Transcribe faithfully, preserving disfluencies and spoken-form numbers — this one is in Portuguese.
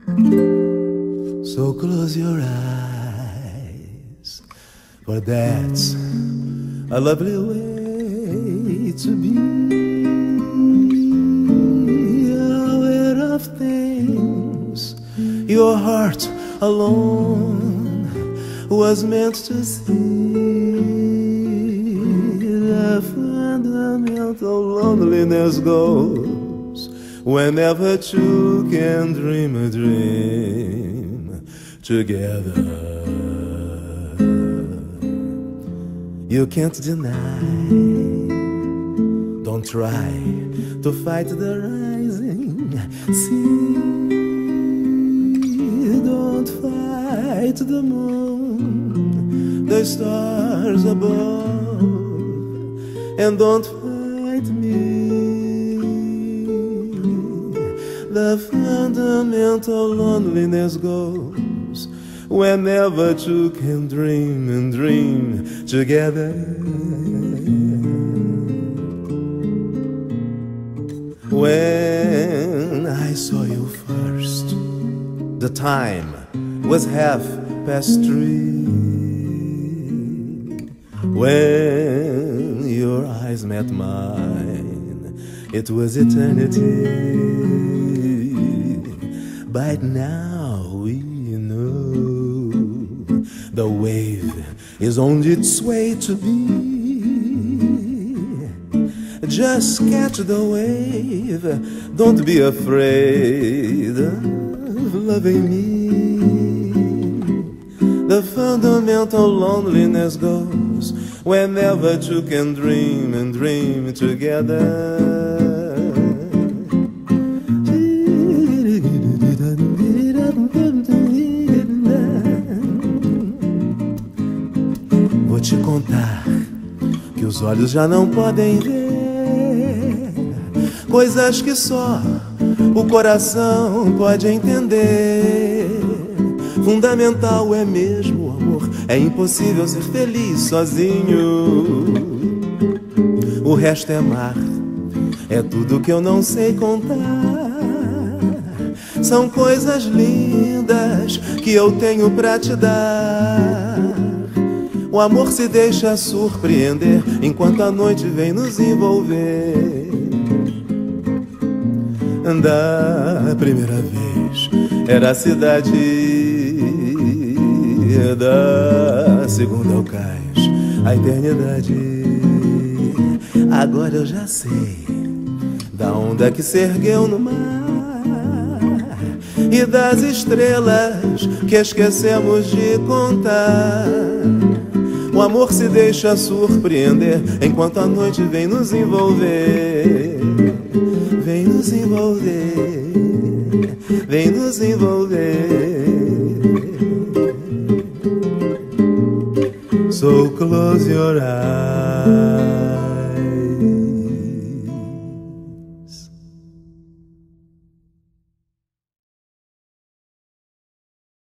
So close your eyes, for that's a lovely way to be. Aware of things your heart alone was meant to see. The fundamental loneliness goes whenever two can dream a dream together. You can't deny, don't try to fight the rising sea. Don't fight the moon, the stars above, and don't fight me. The fundamental loneliness goes whenever two can dream and dream together. When I saw you first, the time was half past three. When your eyes met mine, it was eternity. But now we know the wave is on its way to be. Just catch the wave, don't be afraid of loving me. The fundamental loneliness goes whenever two can dream and dream together. Vou te contar que os olhos já não podem ver coisas que só o coração pode entender. Fundamental é mesmo o amor, é impossível ser feliz sozinho. O resto é mar, é tudo que eu não sei contar. São coisas lindas que eu tenho pra te dar. O amor se deixa surpreender enquanto a noite vem nos envolver. Da primeira vez era a cidade, da segunda ao cais, a eternidade. Agora eu já sei da onda que se ergueu no mar e das estrelas que esquecemos de contar. O amor se deixa surpreender enquanto a noite vem nos envolver. Vem nos envolver, vem nos envolver. So close your eyes.